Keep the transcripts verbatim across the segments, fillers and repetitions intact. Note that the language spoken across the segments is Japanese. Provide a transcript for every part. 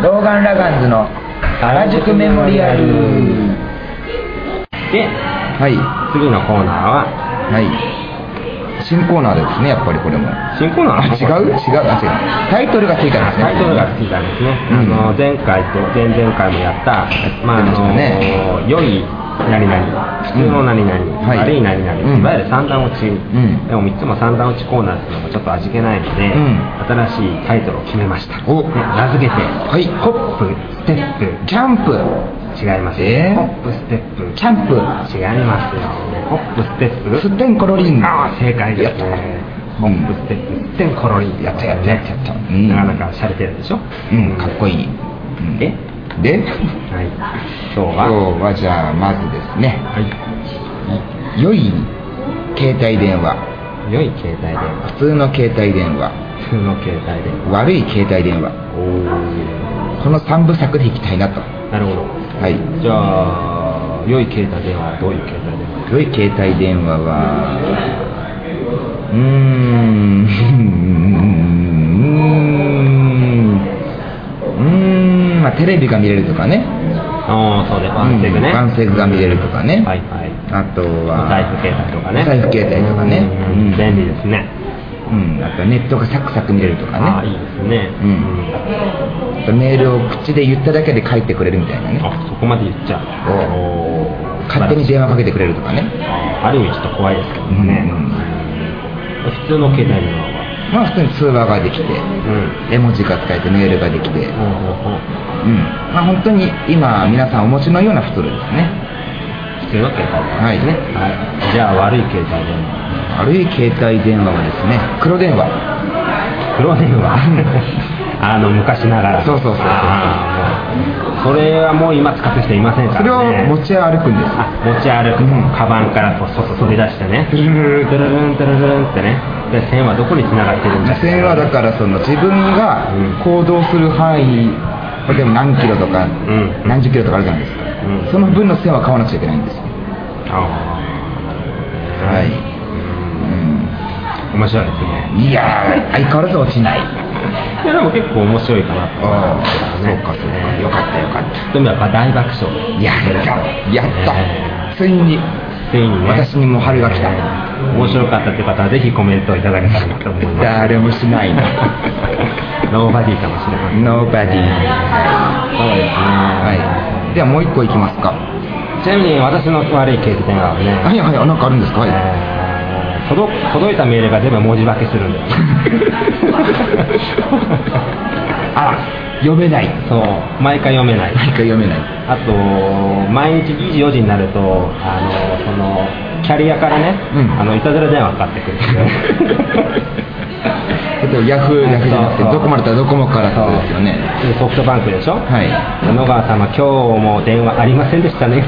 ローガン・ラガンズの原宿メモリアルで、 はい、 次のコーナーは、 はい、新コーナーですね。やっぱりこれも新コーナー違う違うあ違うタイトルがついたんですね。 タイトルがついたんですね、うん、あの前回と前々回もやった、まああのー、良い何々、普通の何々、うん、悪い何々、うん、いわゆる三段落ち、うん、でもみっつも三段落ちコーナーっていうのもちょっと味気ないので、うん、新しいタイトルを決めました。お、ね、名付けて、はい、ホップステップキャンプ。 違います、えー、ホップステップキャンプ。 違いますよ。ホップステップステンコロリン。 ああ、正解ですね。ホップステップステンコロリン。 やったやったやったやった、 うん、なかなか洒落てるでしょ。 うん、かっこいい、うん、 でで、はい、 今日は今日はじゃあまずですね、はい、良い携帯電話、 良い携帯電話、 普通の携帯電話、 普通の携帯電話、 悪い携帯電話、おこの三部作でいきたいなと。 なるほど、はい、じゃあ良い携帯電話はどういう携帯電話？ 良い携帯電話はうーんうーんまあテレビが見れるとかね。 ああ、そうね、ワンセグね、 ワンセグが見れるとかね、 はいはい、 あとはお財布携帯とかね、 お財布携帯とかね、 うん、便利ですね。 うん、あとネットがサクサク見れるとかね。 ああ、いいですね。 うん、あとメールを口で言っただけで書いてくれるみたいなね。 あ、そこまで言っちゃう。 お勝手に電話かけてくれるとかね。 ある意味ちょっと怖いですけどね、うんうん、普通の携帯電話はまあ普通に通話ができて、うん、絵文字が使えてメールができて、うん、うん、まあ本当に今皆さんお持ちのような普通ですね。 普通の携帯電話ですね、はいはい、じゃあ悪い携帯電話、 悪い携帯電話はですね、黒電話。 黒電話あの昔ながら。 そうそうそうそう。 それはもう今使ってる人いませんからね。 それを持ち歩くんです。 あ、持ち歩く、うん、カバンからこう外取り出してね、トゥルルルトゥルルントゥルルンってね。で線はどこに繋がってるんですか？ 線はだからその自分が行動する範囲、例えば何キロとか、うん、何十キロとかあるじゃないですか、うん、その分の線は買わなくちゃいけないんですよ。ああ、はい、 うん、面白いですね。 いやー、相変わらず落ちない。 いやでも結構面白いかなと思いますからね。 そうかそうか、よかったよかった。 でもやっぱ大爆笑。 やったやった、えー、ついについにね、 私にも春が来た、えー、面白かったって方はぜひコメントをいただけたらと思います。 誰もしないのノーバディかもしれません。 ノーバディ、 そうですね、 はい。ではもう一個いきますか。 ちなみに私の悪い携帯電話はね、 はいはい、なんかあるんですか？はい、 えー届, 届いたメールが全部文字化けするんだよあ、読めない。 そう、毎回読めない毎回読めない。 あと毎日にじよじになるとあのそのキャリアからね、うん、あのいたずら電話かかってくるんでヤフー、ヤフーじゃなくてドコモだったらドコモからそうですよね。 ソフトバンクでしょ。 はい。 野川様、今日も電話ありませんでしたね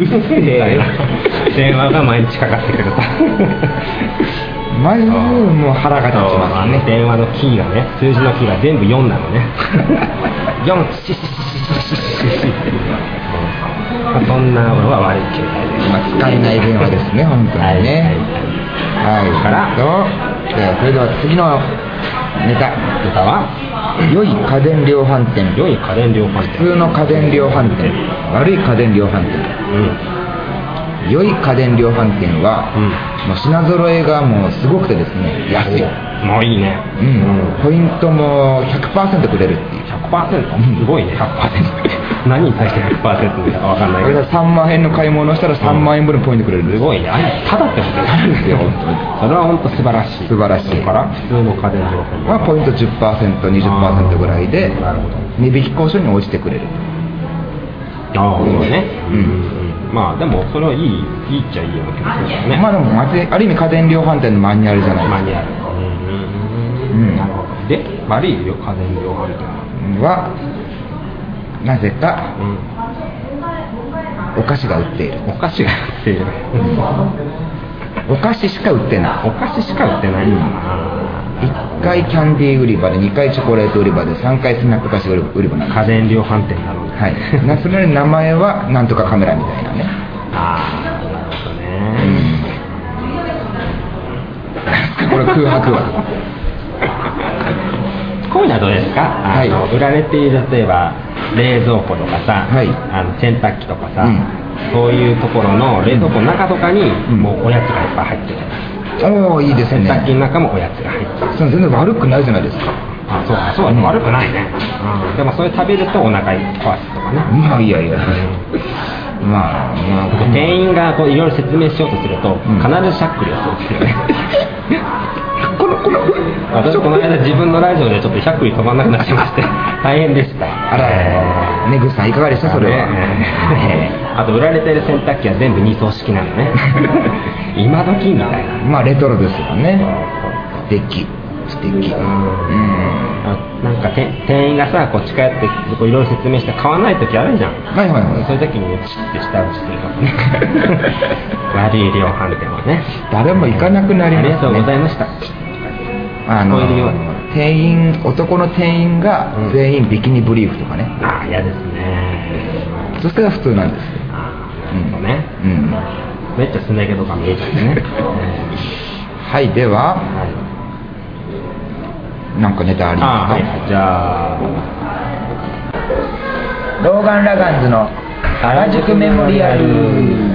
電話が毎日かかってくると前にもう腹が立ちますね。 電話のキーがね、数字のキーが全部よんなのねよん、シシシシシシシそんなのは悪い携帯です。 今使えない電話ですね、本当にね。はい、はい、からそれでは次のネタネタは良い家電量販店、 良い家電量販店、 普通の家電量販店、悪い家電量販店、うん、良い家電量販店は、うん、もう品揃えがもうすごくてですね、安い。 もういいね、 うんうん、ポイントも ひゃくパーセント くれるっていう。 ひゃくパーセント、うん、すごいね。 ひゃくパーセント 何に対して ひゃくパーセント か分かんないけど、 さんまんえんの買い物をしたらさんまんえん分のポイントくれるんです。 すごいね。あれただってことですよ本当に。それは本当素晴らしい。 素晴らしい。 だから普通の家電量販店はポイント じゅっパーセント、にじゅっパーセント ぐらいで値引き交渉に応じてくれる。 ああ、そうね、うんうん、まあでもそれはいい、いいっちゃいいような気がするけどね。 まあでもある意味家電量販店のマニュアルじゃないですか。 マニュアル、うんうん、なるほど。で悪い家電量販店はなぜか、うん、お菓子が売っている。 お菓子が売っている、 うん、お菓子しか売ってない。 お菓子しか売ってない、うん、 いっかいキャンディー売り場でにかいチョコレート売り場でさんかいスナック菓子売り場なんです。 家電量販店なので、 はい、それの名前はなんとかカメラみたいなね。 ああ、なるほどね、 うん、これ空白はこういうのはどうですか？あの、はい、売られている例えば冷蔵庫とかさ、 はい、 あの洗濯機とかさ、うん、そういうところの冷蔵庫の中とかにもうおやつがいっぱい入ってる、 うん、おおいいですね。 洗濯機の中もおやつが入ってる。 それ全然悪くないじゃないですか。 あ、そうか、そうだね、うん、悪くないね、うん、でもそれ食べるとお腹壊すとかね。 まあいやいや、うん、まあ、まあ、 店員がこういろいろ説明しようとすると、うん、必ずしゃっくりをするっていうねこのこの私この間自分のラジオでちょっとしゃっくり止まんなくなっちゃいまして大変でした。 あら、ネグさんいかがでしたそれは。 あと売られてる洗濯機は全部に層式なのね今時みたいな。 まあレトロですよね。素敵素敵。うん、 なんか店員がさこう近寄っていろいろ説明して買わない時あるじゃん。 はいはいはい。 そういう時にチッて下打ちするからね悪い量販店はね誰も行かなくなりますね。 ありがとうございました。 あの店員男の店員が全員ビキニブリーフとかね、 うん、ああ嫌ですね。 そしたら普通なんですよ。 ああ、うん、そうね、うん、めっちゃすね毛とか見えちゃってねはい、では、はい、なんかネタありますか。 あ、はい、じゃあローガン・ラガンズの原宿メモリアル。